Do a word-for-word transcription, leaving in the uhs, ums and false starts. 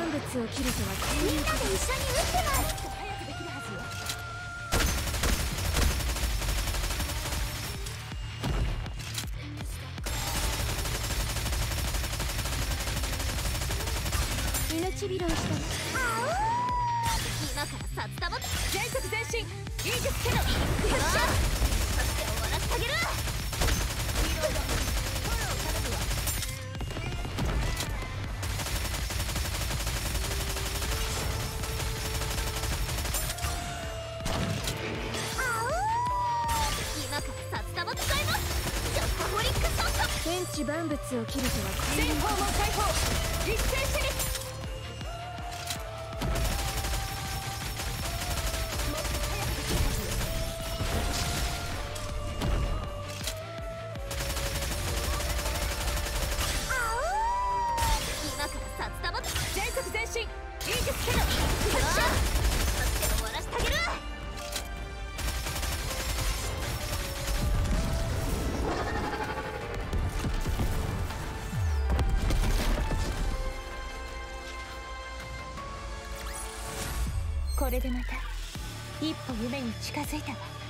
万物を切るとはこういうこと。みんなで一緒に打ってます。早くできるはずよ。命拾いしたね。あお今から札束全速前進。いいですけどよっしゃそして終わらせてあげる。リロードフォロー頼むわ。あお今から札束使います。ショットホリックショット。天地万物を切るとはこういうこと。全方門解放一斉射撃。これでまた一歩夢に近づいたわ。